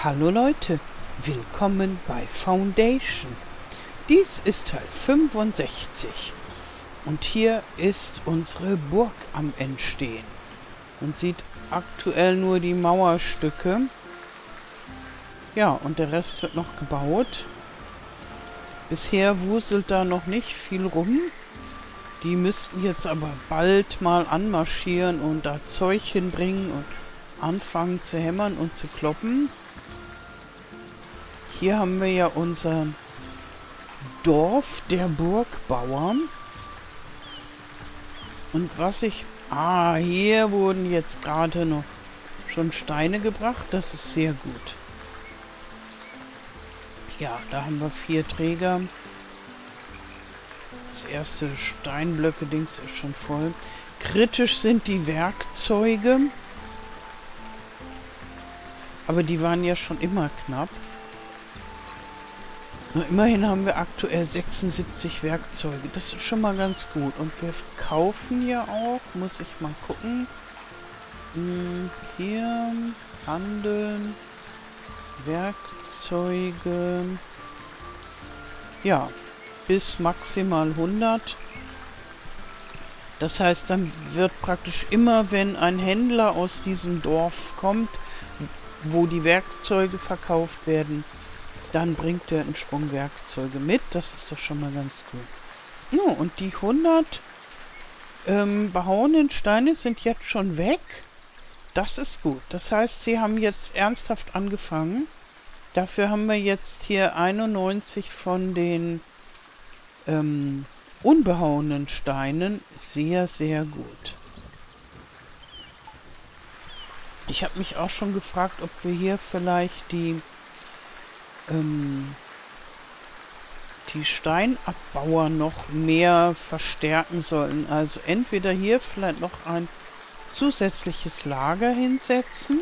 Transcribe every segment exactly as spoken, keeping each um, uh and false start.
Hallo Leute, willkommen bei Foundation. Dies ist Teil fünfundsechzig und hier ist unsere Burg am Entstehen. Man sieht aktuell nur die Mauerstücke. Ja, und der Rest wird noch gebaut. Bisher wuselt da noch nicht viel rum. Die müssten jetzt aber bald mal anmarschieren und da Zeug hinbringen und anfangen zu hämmern und zu kloppen. Hier haben wir ja unser Dorf der Burgbauern. Und was ich... Ah, hier wurden jetzt gerade noch schon Steine gebracht. Das ist sehr gut. Ja, da haben wir vier Träger. Das erste Steinblöcke-Dings ist schon voll. Kritisch sind die Werkzeuge. Aber die waren ja schon immer knapp. Na, immerhin haben wir aktuell sechsundsiebzig Werkzeuge. Das ist schon mal ganz gut. Und wir kaufen ja auch. Muss ich mal gucken. Hm, hier. Handeln. Werkzeuge. Ja. Bis maximal hundert. Das heißt, dann wird praktisch immer, wenn ein Händler aus diesem Dorf kommt, wo die Werkzeuge verkauft werden, dann bringt er einen Schwung Werkzeuge mit. Das ist doch schon mal ganz gut. Ja, und die hundert ähm, behauenen Steine sind jetzt schon weg. Das ist gut. Das heißt, sie haben jetzt ernsthaft angefangen. Dafür haben wir jetzt hier einundneunzig von den ähm, unbehauenen Steinen. Sehr, sehr gut. Ich habe mich auch schon gefragt, ob wir hier vielleicht die ähm, die Steinabbauer noch mehr verstärken sollen. Also entweder hier vielleicht noch ein zusätzliches Lager hinsetzen,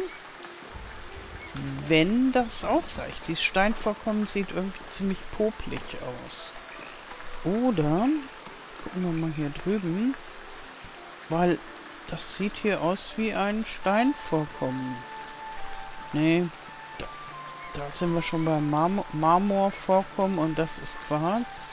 wenn das ausreicht. Dieses Steinvorkommen sieht irgendwie ziemlich popelig aus. Oder, gucken wir mal hier drüben, weil das sieht hier aus wie ein Steinvorkommen. Nee, da, da sind wir schon beim Marmor Marmorvorkommen und das ist Quarz.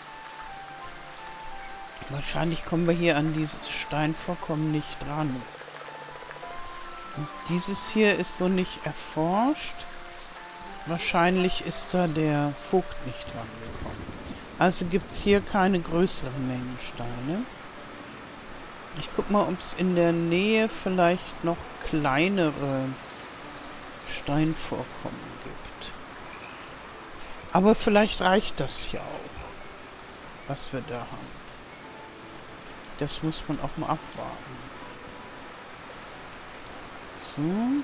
Wahrscheinlich kommen wir hier an dieses Steinvorkommen nicht dran. Und dieses hier ist wohl nicht erforscht. Wahrscheinlich ist da der Vogt nicht dran gekommen. Also gibt es hier keine größeren Mengen Steine. Ich guck mal, ob es in der Nähe vielleicht noch kleinere Steinvorkommen gibt. Aber vielleicht reicht das ja auch, was wir da haben. Das muss man auch mal abwarten. So.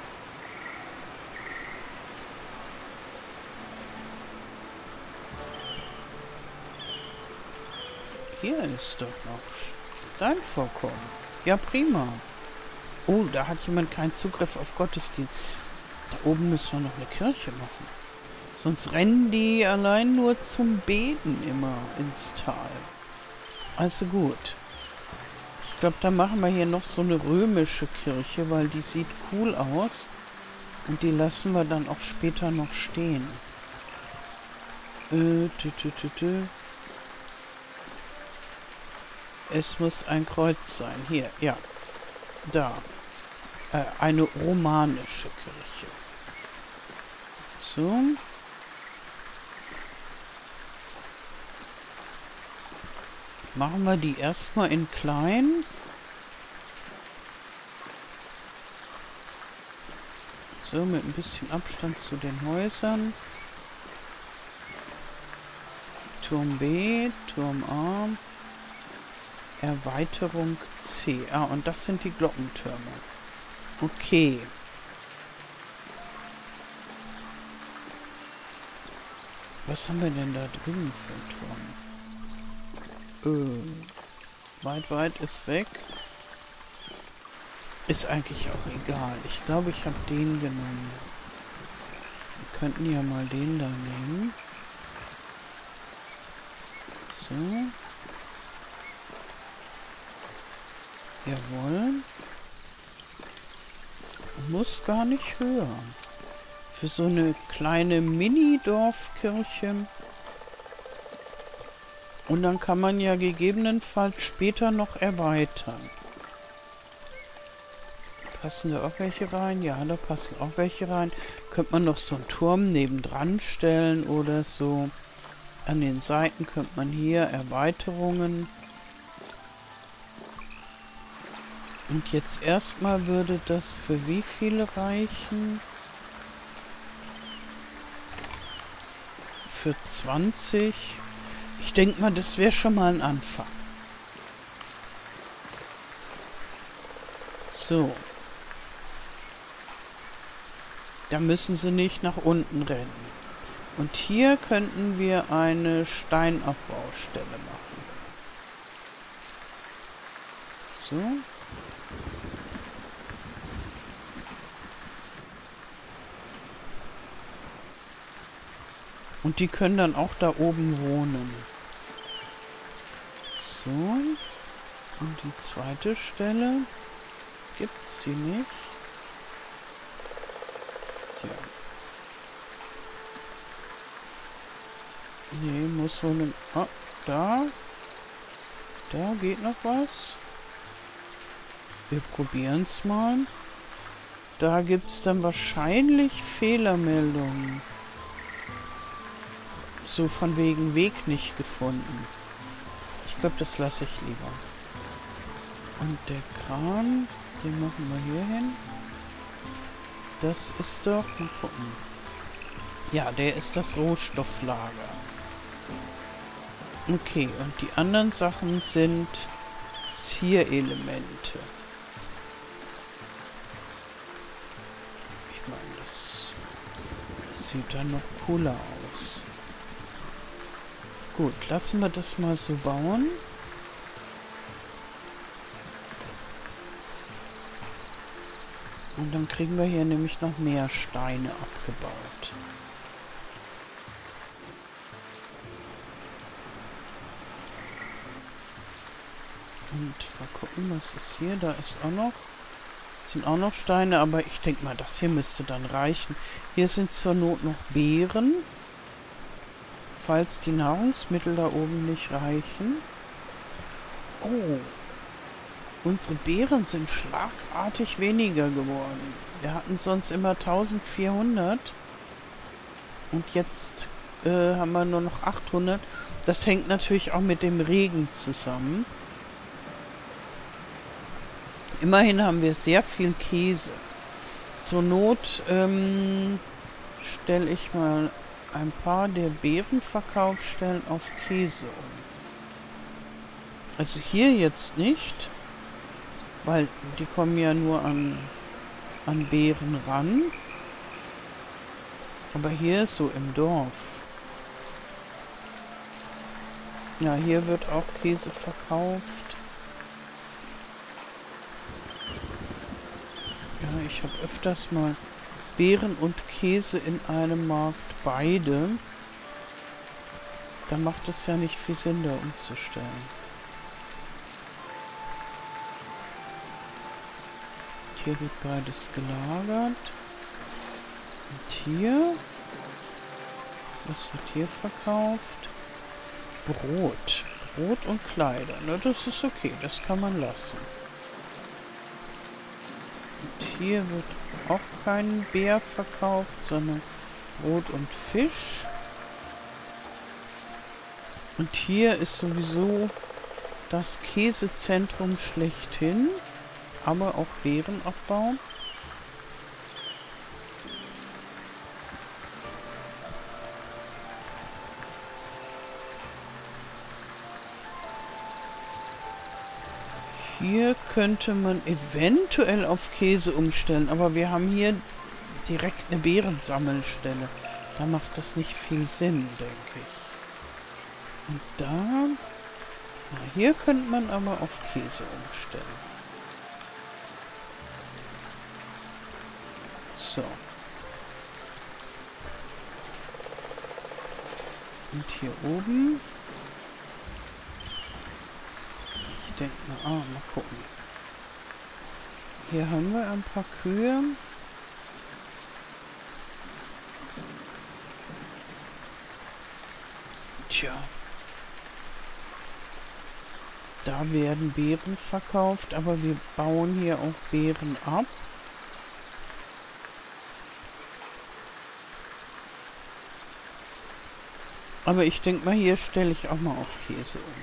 Hier ist doch noch Steinvorkommen. Ja, prima. Oh, da hat jemand keinen Zugriff auf Gottesdienst. Da oben müssen wir noch eine Kirche machen. Sonst rennen die allein nur zum Beten immer ins Tal. Also gut. Ich glaube, da machen wir hier noch so eine römische Kirche, weil die sieht cool aus. Und die lassen wir dann auch später noch stehen. Äh, tü, tü, tü, tü. Es muss ein Kreuz sein. Hier, ja. Da. Äh, eine romanische Kirche. So. Machen wir die erstmal in klein. So, mit ein bisschen Abstand zu den Häusern. Turm B, Turm A. Erweiterung C. Ah, und das sind die Glockentürme. Okay. Was haben wir denn da drüben für einen Turm? Äh, weit, weit ist weg. Ist eigentlich auch egal. Ich glaube, ich habe den genommen. Wir könnten ja mal den da nehmen. So. Jawohl. Muss gar nicht höher. Für so eine kleine Mini-Dorfkirche. Und dann kann man ja gegebenenfalls später noch erweitern. Passen da auch welche rein? Ja, da passen auch welche rein. Könnte man noch so einen Turm nebendran stellen oder so. An den Seiten könnte man hier Erweiterungen. Und jetzt erstmal würde das für wie viele reichen? Für zwanzig. Ich denke mal, das wäre schon mal ein Anfang. So. Da müssen sie nicht nach unten rennen. Und hier könnten wir eine Steinabbaustelle machen. So. Und die können dann auch da oben wohnen. So. Und die zweite Stelle. Gibt's die nicht? Ja. Nee, muss wohl ein... Ah, da. Da geht noch was. Wir probieren es mal. Da gibt es dann wahrscheinlich Fehlermeldungen. So von wegen Weg nicht gefunden. Ich glaube, das lasse ich lieber. Und der Kran, den machen wir hier hin. Das ist doch... Mal gucken. Ja, der ist das Rohstofflager. Okay, und die anderen Sachen sind Zierelemente. Ich meine, das sieht dann noch cooler aus. Gut, lassen wir das mal so bauen. Und dann kriegen wir hier nämlich noch mehr Steine abgebaut. Und mal gucken, was ist hier? Da ist auch noch, sind auch noch Steine, aber ich denke mal, das hier müsste dann reichen. Hier sind zur Not noch Beeren, falls die Nahrungsmittel da oben nicht reichen. Oh, unsere Beeren sind schlagartig weniger geworden. Wir hatten sonst immer eintausendvierhundert und jetzt äh, haben wir nur noch achthundert. Das hängt natürlich auch mit dem Regen zusammen. Immerhin haben wir sehr viel Käse. Zur Not ähm, stelle ich mal ein paar der Beerenverkaufsstellen auf Käse um. Also hier jetzt nicht, weil die kommen ja nur an, an Beeren ran. Aber hier so im Dorf. Ja, hier wird auch Käse verkauft. Ja, ich habe öfters mal Beeren und Käse in einem Markt, beide. Da macht es ja nicht viel Sinn, da umzustellen. Hier wird beides gelagert. Und hier? Was wird hier verkauft? Brot. Brot und Kleider. Ne, das ist okay, das kann man lassen. Und hier wird auch kein Bär verkauft, sondern Brot und Fisch. Und hier ist sowieso das Käsezentrum schlechthin, aber auch Beerenabbau. Hier könnte man eventuell auf Käse umstellen, aber wir haben hier direkt eine Beerensammelstelle. Da macht das nicht viel Sinn, denke ich. Und da... Na, hier könnte man aber auf Käse umstellen. So. Und hier oben... Ich denke mal, ah, mal gucken. Hier haben wir ein paar Kühe. Tja. Da werden Beeren verkauft, aber wir bauen hier auch Beeren ab. Aber ich denke mal, hier stelle ich auch mal auf Käse um.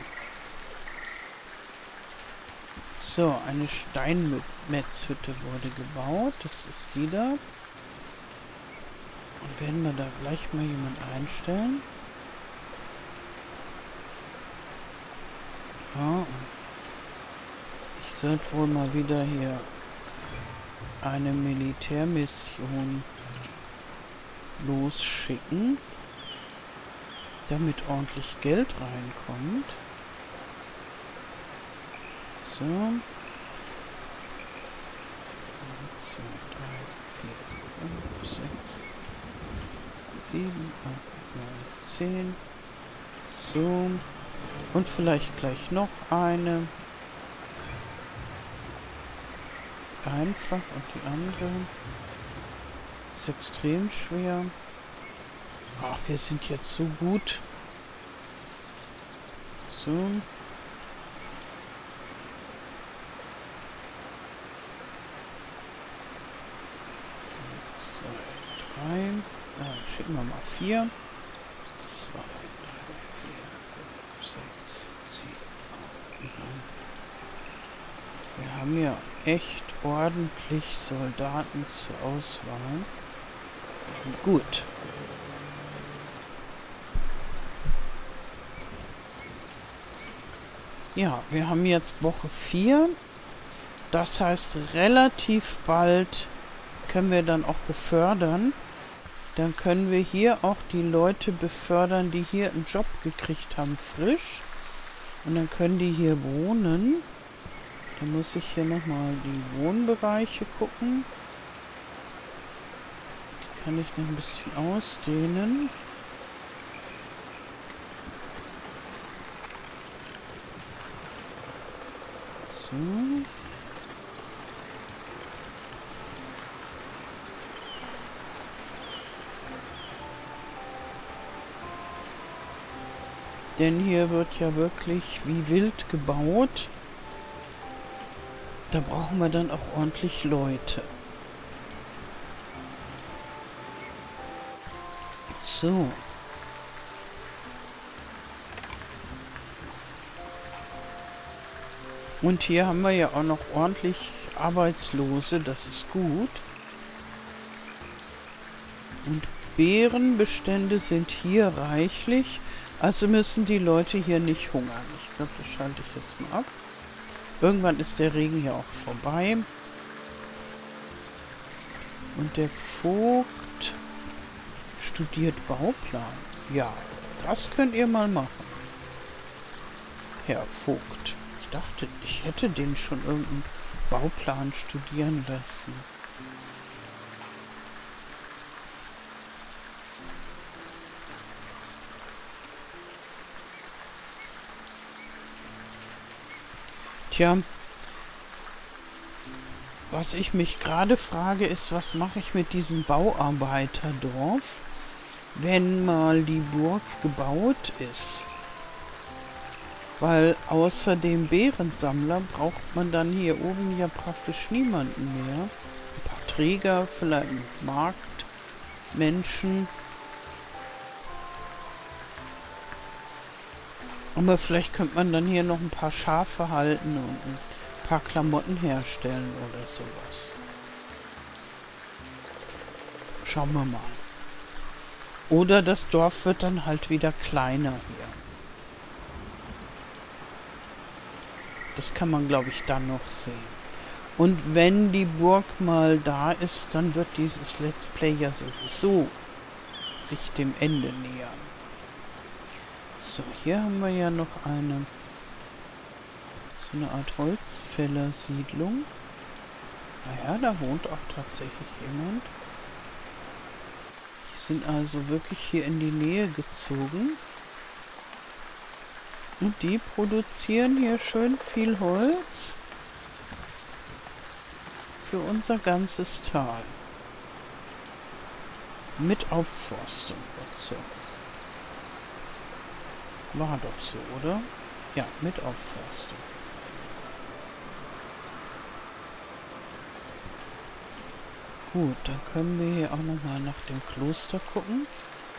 So, eine Steinmetzhütte wurde gebaut. Das ist die da. Und werden wir da gleich mal jemand einstellen. Ja. Ich sollte wohl mal wieder hier eine Militärmission losschicken, damit ordentlich Geld reinkommt. So. eins, zwei, drei, vier, fünf, sechs, sieben, acht, neun, zehn. So. Und vielleicht gleich noch eine. Einfach und die andere. Ist extrem schwer. Ach, wir sind jetzt so gut. So. Zwei, drei. Ah, schicken wir mal vier. Zwei, drei, vier, fünf, sechs, sieben, acht, neun. Wir haben ja echt ordentlich Soldaten zur Auswahl. Gut. Ja, wir haben jetzt Woche vier. Das heißt, relativ bald können wir dann auch befördern. Dann können wir hier auch die Leute befördern, die hier einen Job gekriegt haben, frisch. Und dann können die hier wohnen. Dann muss ich hier nochmal die Wohnbereiche gucken. Die kann ich noch ein bisschen ausdehnen. So. Denn hier wird ja wirklich wie wild gebaut. Da brauchen wir dann auch ordentlich Leute. So. Und hier haben wir ja auch noch ordentlich Arbeitslose, das ist gut. Und Beerenbestände sind hier reichlich, also müssen die Leute hier nicht hungern. Ich glaube, das schalte ich jetzt mal ab. Irgendwann ist der Regen ja auch vorbei. Und der Vogt studiert Bauplan. Ja, das könnt ihr mal machen. Herr Vogt. Ich dachte, ich hätte den schon irgendeinen Bauplan studieren lassen. Tja, was ich mich gerade frage, ist, was mache ich mit diesem Bauarbeiterdorf, wenn mal die Burg gebaut ist? Weil außer dem Bärensammler braucht man dann hier oben ja praktisch niemanden mehr. Ein paar Träger, vielleicht ein Marktmenschen. Aber vielleicht könnte man dann hier noch ein paar Schafe halten und ein paar Klamotten herstellen oder sowas. Schauen wir mal. Oder das Dorf wird dann halt wieder kleiner hier. Das kann man, glaube ich, dann noch sehen. Und wenn die Burg mal da ist, dann wird dieses Let's Play ja sowieso sich dem Ende nähern. So, hier haben wir ja noch eine so eine Art Holzfällersiedlung. Naja, da wohnt auch tatsächlich jemand. Die sind also wirklich hier in die Nähe gezogen. Und die produzieren hier schön viel Holz für unser ganzes Tal. Mit Aufforstung und so. war doch so, oder? Ja, mit Aufforstung. Gut, dann können wir hier auch nochmal nach dem Kloster gucken.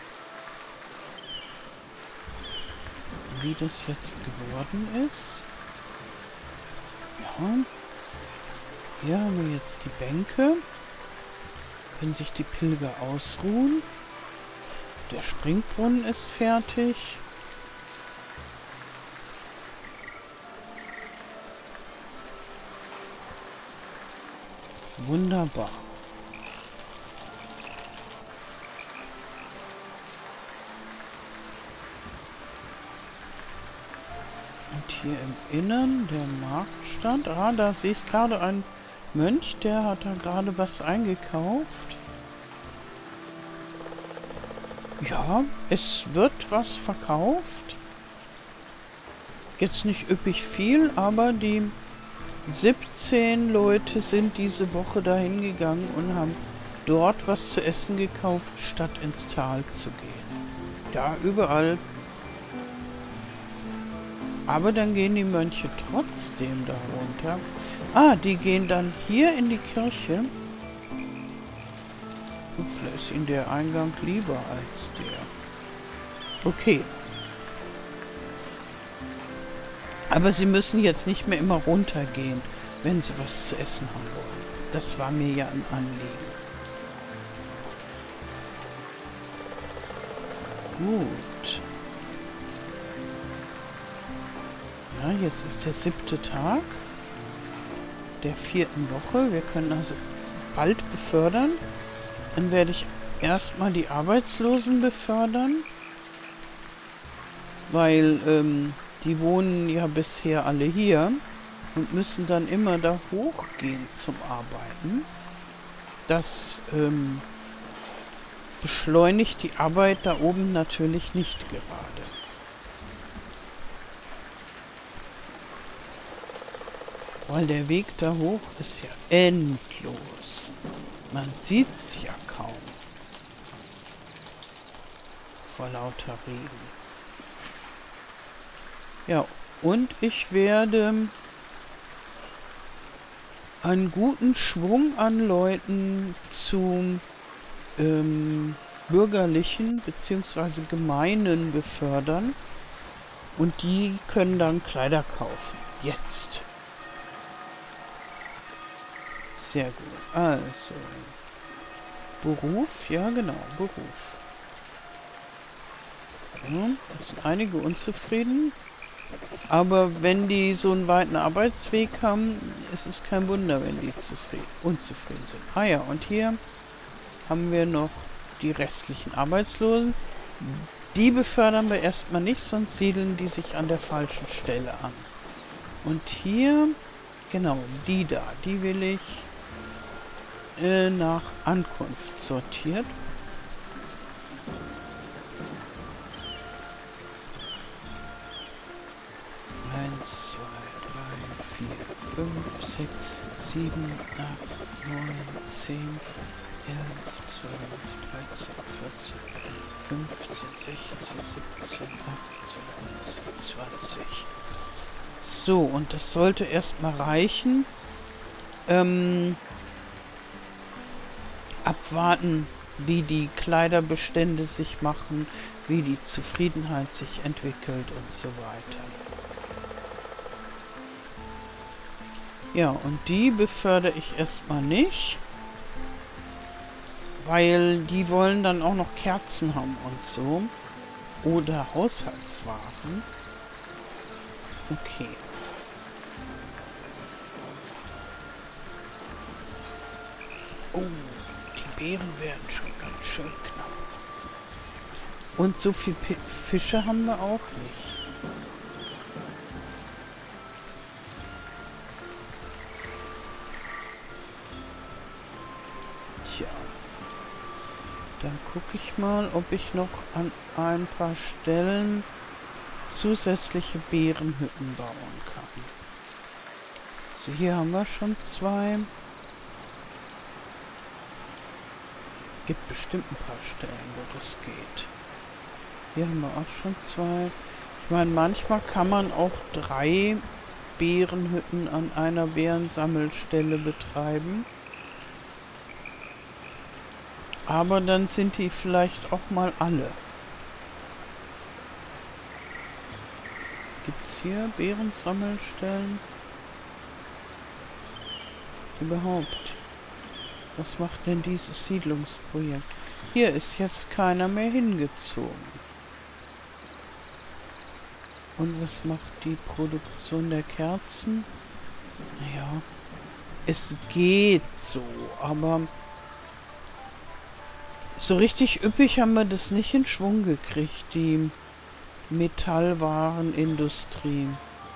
Wie das jetzt geworden ist. Ja. Hier haben wir jetzt die Bänke. Können sich die Pilger ausruhen. Der Springbrunnen ist fertig. Wunderbar. Und hier im Innern der Marktstand. Ah, da sehe ich gerade einen Mönch, der hat da gerade was eingekauft. Ja, es wird was verkauft. Jetzt nicht üppig viel, aber die siebzehn Leute sind diese Woche dahin gegangen und haben dort was zu essen gekauft, statt ins Tal zu gehen. Ja, überall. Aber dann gehen die Mönche trotzdem da runter. Ah, die gehen dann hier in die Kirche. Und vielleicht ist ihnen der Eingang lieber als der. Okay. Aber sie müssen jetzt nicht mehr immer runtergehen, wenn sie was zu essen haben wollen. Das war mir ja ein Anliegen. Gut. Ja, jetzt ist der siebte Tag der vierten Woche. Wir können also bald befördern. Dann werde ich erstmal die Arbeitslosen befördern. Weil ähm, die wohnen ja bisher alle hier und müssen dann immer da hochgehen zum Arbeiten. Das ähm, beschleunigt die Arbeit da oben natürlich nicht gerade. Weil der Weg da hoch ist ja endlos. Man sieht's ja kaum. Vor lauter Regen. Ja, und ich werde einen guten Schwung an Leuten zum ähm, bürgerlichen bzw. gemeinen befördern. Und die können dann Kleider kaufen. Jetzt. Sehr gut. Also. Beruf, ja genau, Beruf. Ja, es sind einige unzufrieden. Aber wenn die so einen weiten Arbeitsweg haben, ist es kein Wunder, wenn die zufrieden, unzufrieden sind. Ah ja, und hier haben wir noch die restlichen Arbeitslosen. Die befördern wir erstmal nicht, sonst siedeln die sich an der falschen Stelle an. Und hier, genau, die da, die will ich äh, nach Ankunft sortiert. eins, zwei, drei, vier, fünf, sechs, sieben, acht, neun, zehn, elf, zwölf, dreizehn, vierzehn, fünfzehn, sechzehn, siebzehn, achtzehn, neunzehn, zwanzig. So, und das sollte erstmal reichen. Ähm, abwarten, wie die Kleiderbestände sich machen, wie die Zufriedenheit sich entwickelt und so weiter. Ja, und die befördere ich erstmal nicht, weil die wollen dann auch noch Kerzen haben und so. Oder Haushaltswaren. Okay. Oh, die Beeren werden schon ganz schön knapp. Und so viel P Fische haben wir auch nicht. Dann gucke ich mal, ob ich noch an ein paar Stellen zusätzliche Beerenhütten bauen kann. So, hier haben wir schon zwei. Gibt bestimmt ein paar Stellen, wo das geht. Hier haben wir auch schon zwei. Ich meine, manchmal kann man auch drei Beerenhütten an einer Beerensammelstelle betreiben. Aber dann sind die vielleicht auch mal alle. Gibt's hier Beerensammelstellen? Überhaupt? Was macht denn dieses Siedlungsprojekt? Hier ist jetzt keiner mehr hingezogen. Und was macht die Produktion der Kerzen? Naja, es geht so, aber so richtig üppig haben wir das nicht in Schwung gekriegt, die Metallwarenindustrie.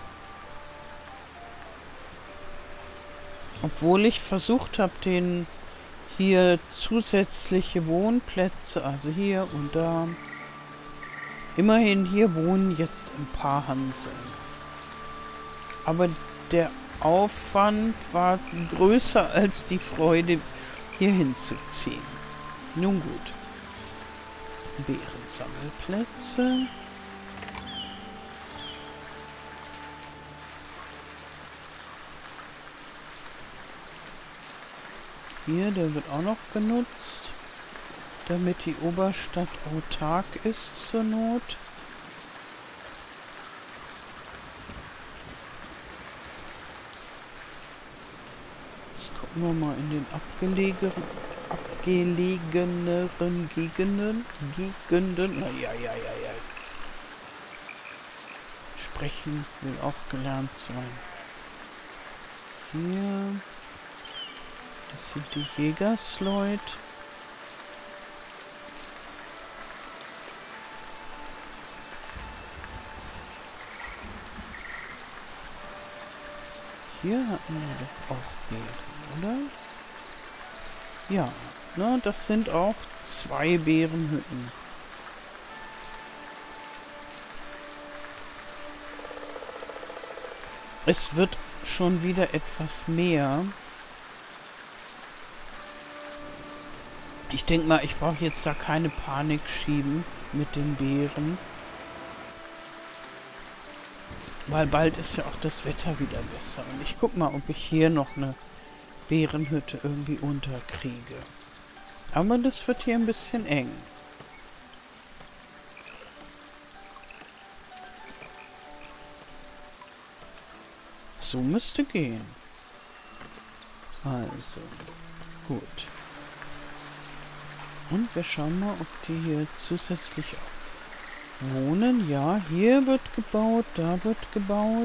Obwohl ich versucht habe, den hier zusätzliche Wohnplätze, also hier und da. Immerhin, hier wohnen jetzt ein paar Hanseln. Aber der Aufwand war größer als die Freude, hier hinzuziehen. Nun gut. Beerensammelplätze. Hier, der wird auch noch genutzt, damit die Oberstadt autark ist zur Not. Jetzt gucken wir mal in den abgelegenen, abgelegeneren Gegenden. Gegenden. Na ja, ja, ja, ja. Sprechen will auch gelernt sein. Hier. Das sind die Jägersleut. Hier hatten wir doch auch Beeren, oder? Ja, ne, das sind auch zwei Beerenhütten. Es wird schon wieder etwas mehr. Ich denke mal, ich brauche jetzt da keine Panik schieben mit den Beeren. Weil bald ist ja auch das Wetter wieder besser. Und ich guck mal, ob ich hier noch eine Beerenhütte irgendwie unterkriege. Aber das wird hier ein bisschen eng. So müsste gehen. Also, gut. Und wir schauen mal, ob die hier zusätzlich wohnen. Ja, hier wird gebaut, da wird gebaut.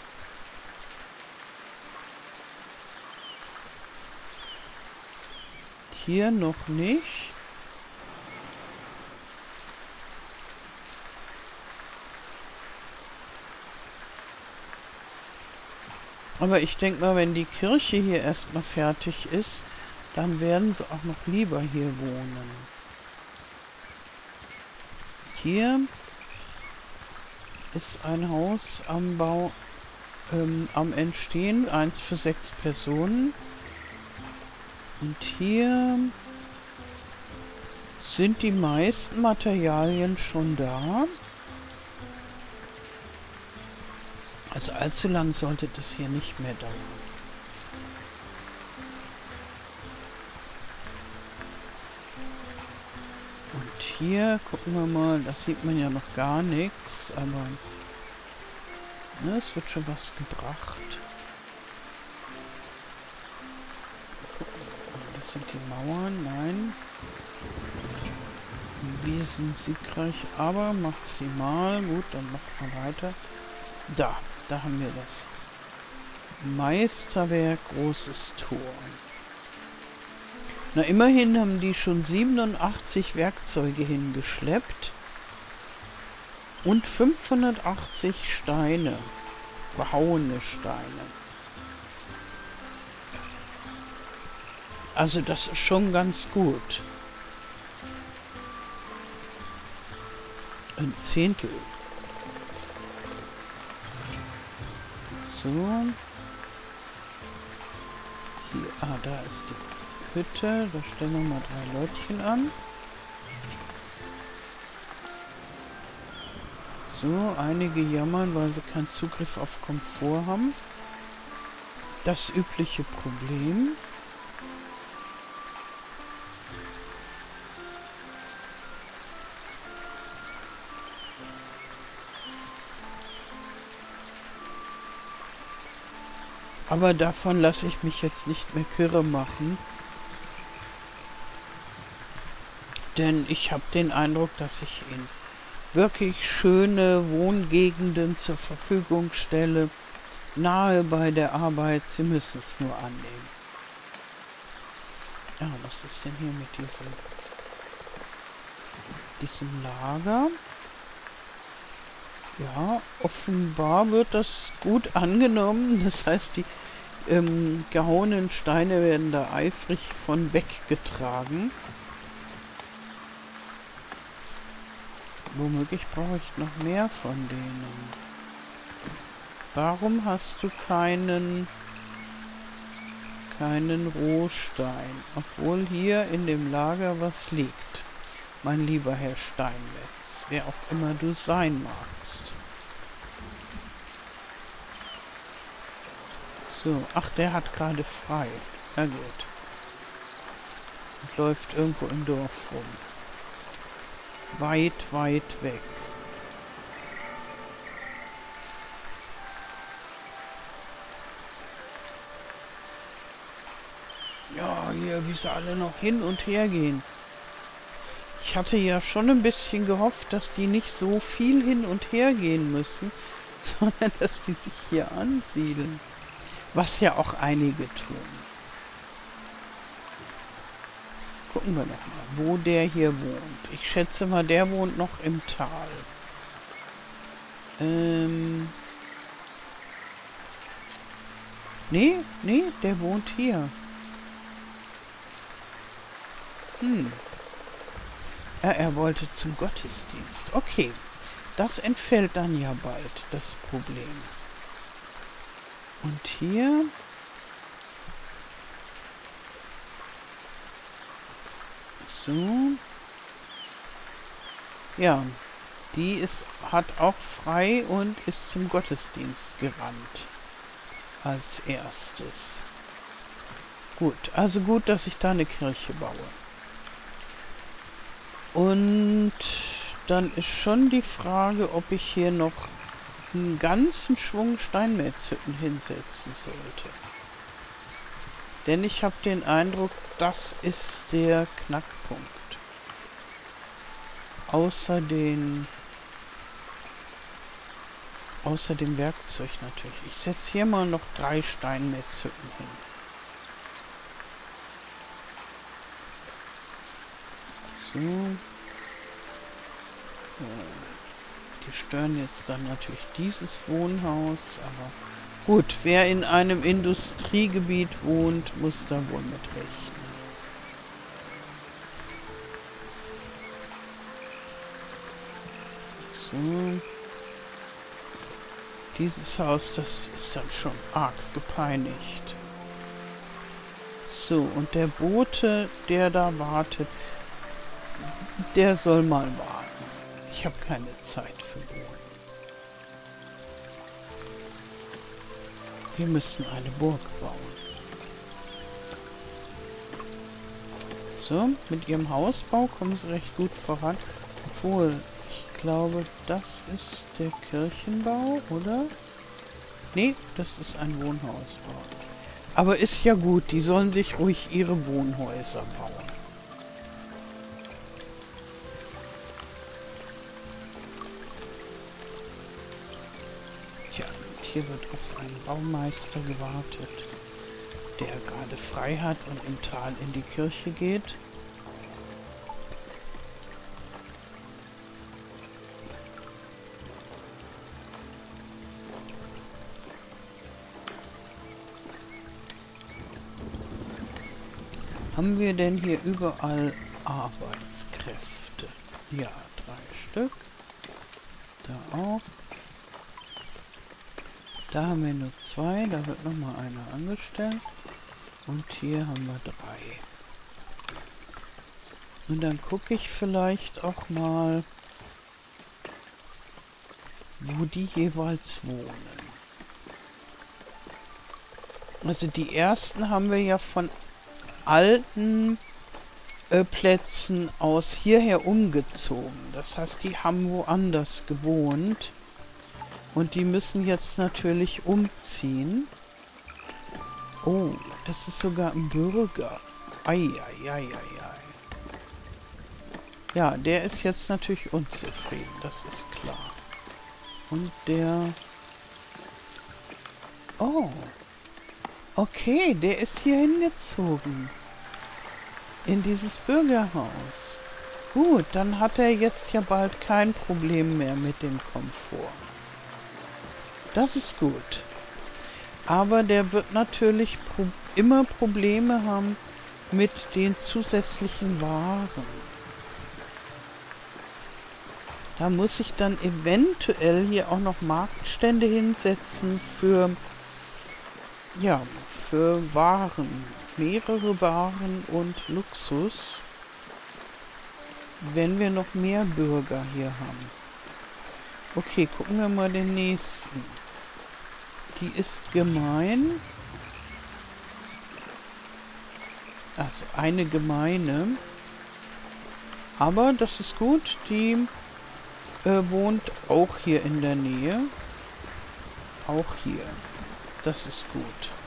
Hier noch nicht. Aber ich denke mal, wenn die Kirche hier erstmal fertig ist, dann werden sie auch noch lieber hier wohnen. Hier ist ein Haus am Bau, ähm, am Entstehen, eins für sechs Personen. Und hier sind die meisten Materialien schon da. Also allzu lang sollte das hier nicht mehr dauern. Und hier gucken wir mal, das sieht man ja noch gar nichts, aber ne, es wird schon was gebracht. Das sind die Mauern, nein. Wir sind siegreich, aber maximal. Gut, dann machen wir weiter. Da, da haben wir das. Meisterwerk, großes Tor. Na, immerhin haben die schon siebenundachtzig Werkzeuge hingeschleppt. Und fünfhundertachtzig Steine. Behauene Steine. Also das ist schon ganz gut. Ein Zehntel. So. Hier, ah, da ist die Hütte. Da stellen wir mal drei Leutchen an. So, einige jammern, weil sie keinen Zugriff auf Komfort haben. Das übliche Problem. Aber davon lasse ich mich jetzt nicht mehr kirre machen. Denn ich habe den Eindruck, dass ich ihnen wirklich schöne Wohngegenden zur Verfügung stelle. Nahe bei der Arbeit. Sie müssen es nur annehmen. Ja, was ist denn hier mit diesem, diesem Lager? Ja, offenbar wird das gut angenommen. Das heißt, die ähm, gehauenen Steine werden da eifrig von weggetragen. Womöglich brauche ich noch mehr von denen. Warum hast du keinen keinen Rohstein, obwohl hier in dem Lager was liegt? Mein lieber Herr Steinmetz, wer auch immer du sein magst. So, ach, der hat gerade frei. Na gut. Und läuft irgendwo im Dorf rum. Weit, weit weg. Ja, hier, wie sie alle noch hin und her gehen. Ich hatte ja schon ein bisschen gehofft, dass die nicht so viel hin und her gehen müssen, sondern dass die sich hier ansiedeln. Was ja auch einige tun. Gucken wir noch mal, wo der hier wohnt. Ich schätze mal, der wohnt noch im Tal. Ähm... Nee, nee, der wohnt hier. Hm. Ja, er wollte zum Gottesdienst. Okay, das entfällt dann ja bald, das Problem. Und hier... So. Ja, die ist, hat auch frei und ist zum Gottesdienst gerannt. Als erstes. Gut, also gut, dass ich da eine Kirche baue. Und dann ist schon die Frage, ob ich hier noch einen ganzen Schwung Steinmetzhütten hinsetzen sollte. Denn ich habe den Eindruck, das ist der Knackpunkt. Außer den... Außer dem Werkzeug natürlich. Ich setze hier mal noch drei Steinmetzhütten hin. So. Die stören jetzt dann natürlich dieses Wohnhaus, aber gut, wer in einem Industriegebiet wohnt, muss da wohl mit rechnen. So. Dieses Haus, das ist dann schon arg gepeinigt. So, und der Bote, der da wartet, der soll mal warten. Ich habe keine Zeit für Boten. Wir müssen eine Burg bauen. So, mit ihrem Hausbau kommen sie recht gut voran. Obwohl, ich glaube, das ist der Kirchenbau, oder? Nee, das ist ein Wohnhausbau. Aber ist ja gut, die sollen sich ruhig ihre Wohnhäuser bauen. Ja, und hier wird auf einen Baumeister gewartet, der gerade frei hat und im Tal in die Kirche geht. Haben wir denn hier überall Arbeitskräfte? Ja, drei Stück. Da auch. Da haben wir nur zwei, da wird nochmal einer angestellt. Und hier haben wir drei. Und dann gucke ich vielleicht auch mal, wo die jeweils wohnen. Also die ersten haben wir ja von alten äh, Plätzen aus hierher umgezogen. Das heißt, die haben woanders gewohnt. Und die müssen jetzt natürlich umziehen. Oh, das ist sogar ein Bürger. Eieieiei. Ja, der ist jetzt natürlich unzufrieden, das ist klar. Und der... Oh. Okay, der ist hier hingezogen. In dieses Bürgerhaus. Gut, dann hat er jetzt ja bald kein Problem mehr mit dem Komfort. Das ist gut. Aber der wird natürlich pro immer Probleme haben mit den zusätzlichen Waren. Da muss ich dann eventuell hier auch noch Marktstände hinsetzen für, ja, für Waren. Mehrere Waren und Luxus. Wenn wir noch mehr Bürger hier haben. Okay, gucken wir mal den nächsten. Die ist gemein. Also eine gemeine. Aber das ist gut. Die äh, wohnt auch hier in der Nähe. Auch hier. Das ist gut.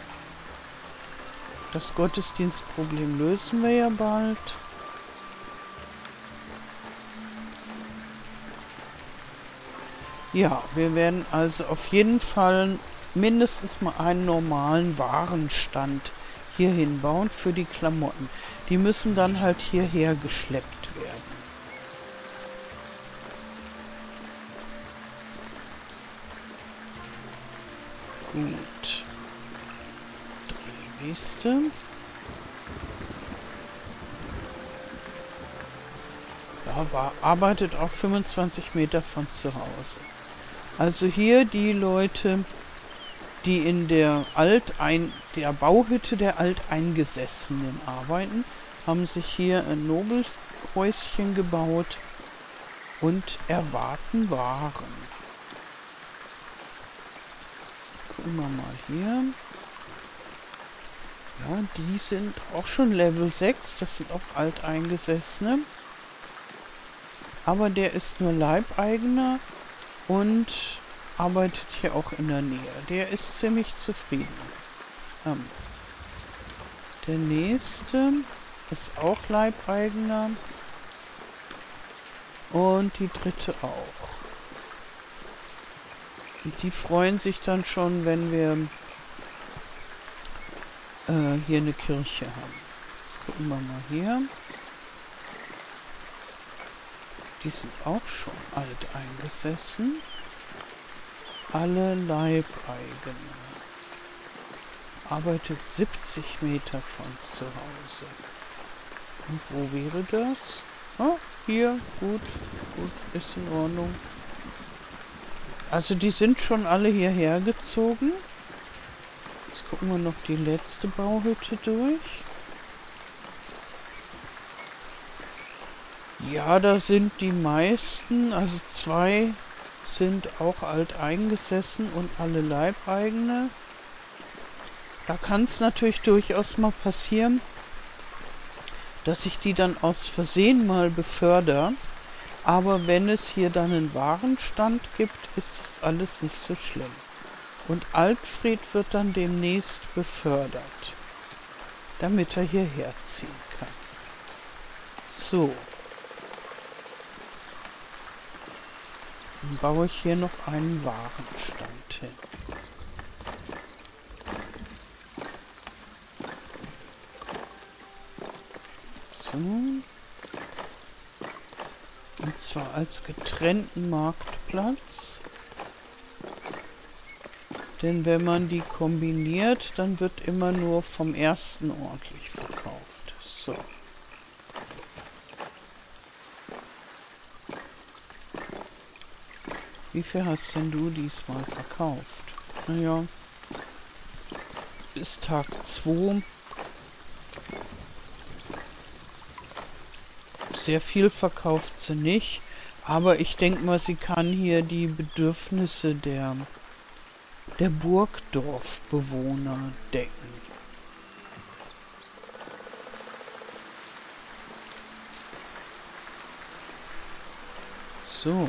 Das Gottesdienstproblem lösen wir ja bald. Ja, wir werden also auf jeden Fall mindestens mal einen normalen Warenstand hier hinbauen für die Klamotten. Die müssen dann halt hierher geschleppt werden. Gut. Die nächste. Ja, war, arbeitet auch fünfundzwanzig Meter von zu Hause. Also hier die Leute, die in der Altein, der Bauhütte der Alteingesessenen arbeiten, haben sich hier ein Nobelhäuschen gebaut und erwarten Waren. Gucken wir mal hier. Ja, die sind auch schon Level sechs, das sind auch Alteingesessene. Aber der ist nur Leibeigener und arbeitet hier auch in der Nähe. Der ist ziemlich zufrieden. Ähm, der nächste ist auch Leibeigener. Und die dritte auch. Und die freuen sich dann schon, wenn wir äh, hier eine Kirche haben. Jetzt gucken wir mal hier. Die sind auch schon alt eingesessen. Alle Leibeigene. Arbeitet siebzig Meter von zu Hause. Und wo wäre das? Ah, hier. Gut. Gut. Ist in Ordnung. Also die sind schon alle hierher gezogen. Jetzt gucken wir noch die letzte Bauhütte durch. Ja, da sind die meisten, also zwei sind auch alt eingesessen und alle Leibeigene. Da kann es natürlich durchaus mal passieren, dass ich die dann aus Versehen mal befördere. Aber wenn es hier dann einen Warenstand gibt, ist das alles nicht so schlimm. Und Alfred wird dann demnächst befördert, damit er hierher ziehen kann. So. Dann baue ich hier noch einen Warenstand hin. So. Und zwar als getrennten Marktplatz. Denn wenn man die kombiniert, dann wird immer nur vom ersten ordentlich verkauft. So. Wie viel hast denn du diesmal verkauft? Naja, bis Tag zwei. Sehr viel verkauft sie nicht, Aber ich denke mal, sie kann hier die Bedürfnisse der, der Burgdorfbewohner decken. So.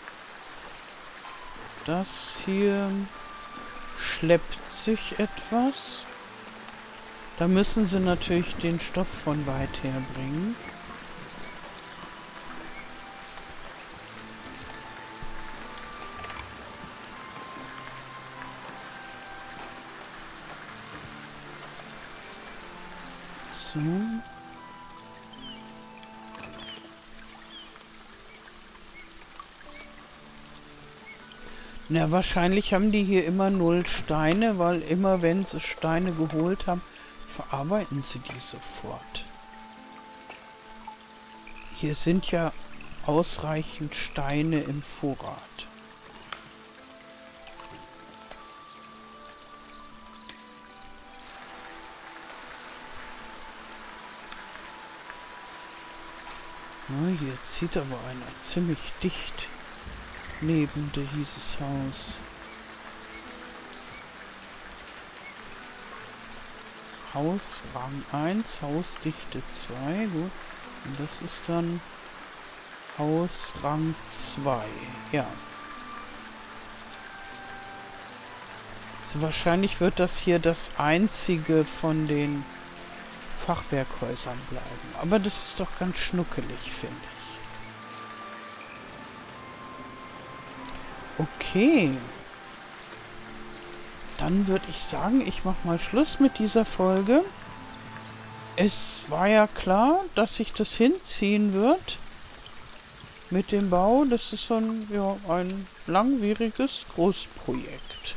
Das hier schleppt sich etwas. Da müssen sie natürlich den Stoff von weit her bringen. So. Na, wahrscheinlich haben die hier immer null Steine, weil immer wenn sie Steine geholt haben, verarbeiten sie die sofort. Hier sind ja ausreichend Steine im Vorrat. Na, hier zieht aber einer ziemlich dicht neben dieses Haus. Haus Rang eins, Hausdichte zwei, gut. Und das ist dann Haus Rang zwei, ja. Also wahrscheinlich wird das hier das einzige von den Fachwerkhäusern bleiben. Aber das ist doch ganz schnuckelig, finde ich. Okay. Dann würde ich sagen, ich mache mal Schluss mit dieser Folge. Es war ja klar, dass sich das hinziehen wird mit dem Bau. Das ist ein, ja, ein langwieriges Großprojekt.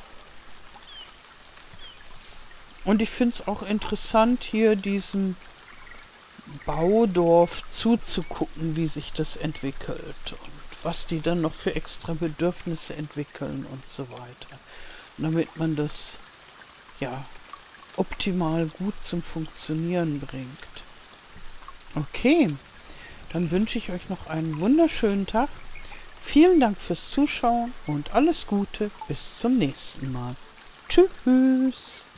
Und ich finde es auch interessant, hier diesem Baudorf zuzugucken, wie sich das entwickelt und was die dann noch für extra Bedürfnisse entwickeln und so weiter. Damit man das, ja, optimal gut zum Funktionieren bringt. Okay, dann wünsche ich euch noch einen wunderschönen Tag. Vielen Dank fürs Zuschauen und alles Gute bis zum nächsten Mal. Tschüss!